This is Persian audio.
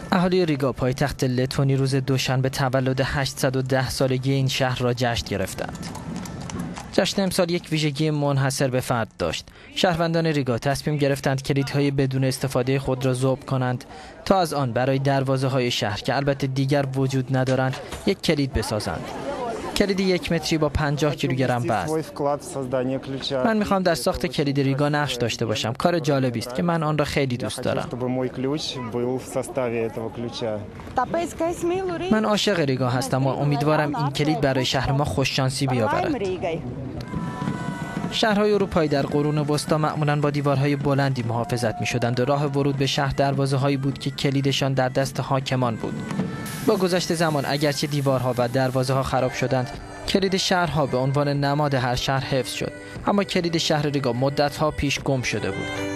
اهالی ریگا پایتخت لتونی روز دوشنبه تولد 810 سالگی این شهر را جشن گرفتند. جشن امسال یک ویژگی منحصر به فرد داشت. شهروندان ریگا تصمیم گرفتند کلیدهای بدون استفاده خود را ذوب کنند تا از آن برای دروازه‌های شهر که البته دیگر وجود ندارند یک کلید بسازند. کلید 1 متری با 50 کیلوگرم وزن. من میخوام در ساخت کلید ریگا نقش داشته باشم. کار جالبی است که من آن را خیلی دوست دارم. من عاشق ریگا هستم و امیدوارم این کلید برای شهر ما خوششانسی بیاورد. شهرهای اروپایی در قرون وسطا معمولاً با دیوارهای بلندی محافظت می‌شدند و راه ورود به شهر دروازه‌هایی بود که کلیدشان در دست حاکمان بود. با گذشت زمان اگرچه دیوارها و دروازه‌ها خراب شدند، کلید شهرها به عنوان نماد هر شهر حفظ شد. اما کلید شهر ریگا مدت‌ها پیش گم شده بود.